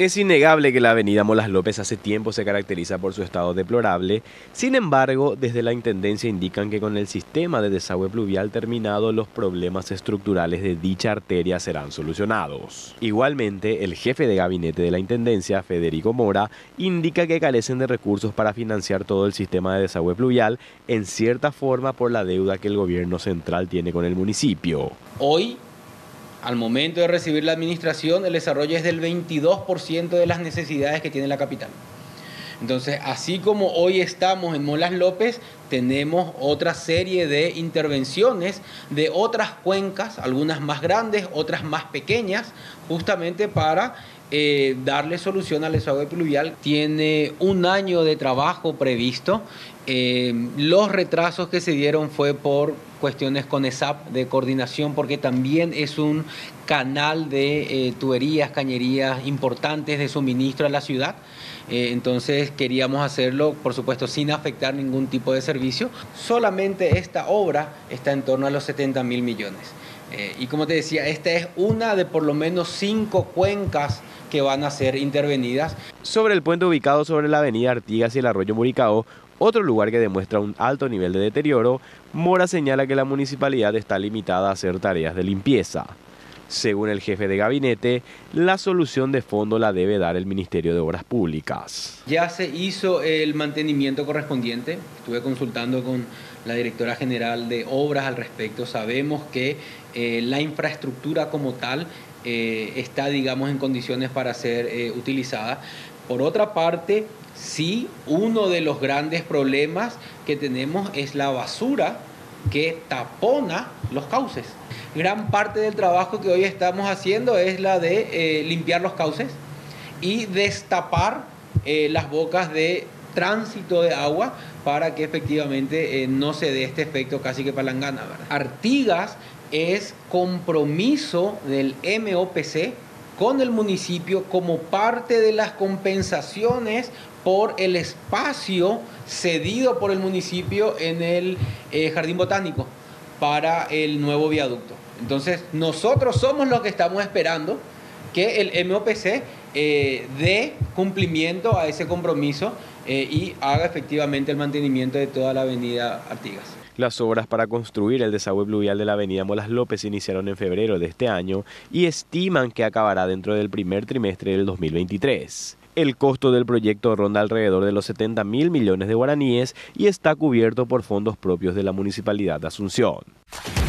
Es innegable que la avenida Molas López hace tiempo se caracteriza por su estado deplorable. Sin embargo, desde la Intendencia indican que con el sistema de desagüe pluvial terminado, los problemas estructurales de dicha arteria serán solucionados. Igualmente, el jefe de gabinete de la Intendencia, Federico Mora, indica que carecen de recursos para financiar todo el sistema de desagüe pluvial, en cierta forma por la deuda que el gobierno central tiene con el municipio. Hoy, al momento de recibir la administración, el desarrollo es del 22% de las necesidades que tiene la capital. Entonces, así como hoy estamos en Molas López, tenemos otra serie de intervenciones de otras cuencas, algunas más grandes, otras más pequeñas, justamente para darle solución al desagüe pluvial. Tiene un año de trabajo previsto. Los retrasos que se dieron fue por cuestiones con ESAP de coordinación, porque también es un canal de tuberías, cañerías importantes de suministro a la ciudad. Entonces queríamos hacerlo, por supuesto, sin afectar ningún tipo de servicio. Solamente esta obra está en torno a los 70.000 millones. Y como te decía, esta es una de por lo menos 5 cuencas que van a ser intervenidas. Sobre el puente ubicado sobre la avenida Artigas y el arroyo Muricao, otro lugar que demuestra un alto nivel de deterioro, Mora señala que la municipalidad está limitada a hacer tareas de limpieza. Según el jefe de gabinete, la solución de fondo la debe dar el Ministerio de Obras Públicas. Ya se hizo el mantenimiento correspondiente, estuve consultando con la directora general de obras al respecto. Sabemos que la infraestructura como tal está, digamos, en condiciones para ser utilizada. Por otra parte, sí, uno de los grandes problemas que tenemos es la basura que tapona los cauces. Gran parte del trabajo que hoy estamos haciendo es la de limpiar los cauces y destapar las bocas de tránsito de agua para que efectivamente no se dé este efecto casi que palangana, ¿verdad? Artigas es compromiso del MOPC con el municipio como parte de las compensaciones por el espacio cedido por el municipio en el Jardín Botánico para el nuevo viaducto. Entonces, nosotros somos los que estamos esperando que el MOPC dé cumplimiento a ese compromiso y haga efectivamente el mantenimiento de toda la avenida Artigas. Las obras para construir el desagüe pluvial de la avenida Molas López iniciaron en febrero de este año y estiman que acabará dentro del primer trimestre del 2023. El costo del proyecto ronda alrededor de los 70.000 millones de guaraníes y está cubierto por fondos propios de la Municipalidad de Asunción.